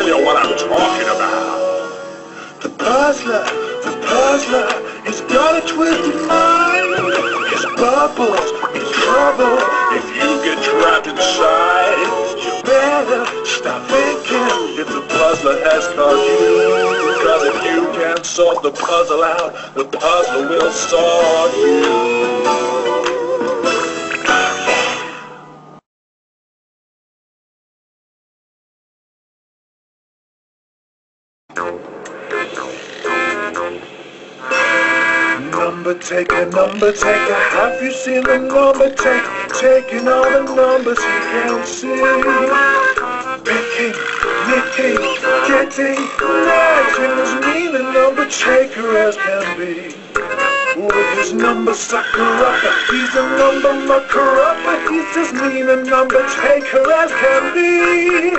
tell you what I'm talking about. The puzzler, he's got a twisted mind. His bubble's in trouble If you get trapped inside, you better stop thinking if the puzzler has caught you, because if you can't sort the puzzle out, the puzzler will sort you. Number taker, have you seen the number taker? Taking all the numbers he can see. Picking, nicking, getting, matching as mean a number taker as can be. With his number sucker-upper, he's a number mucker-upper, he's as mean a number taker as can be.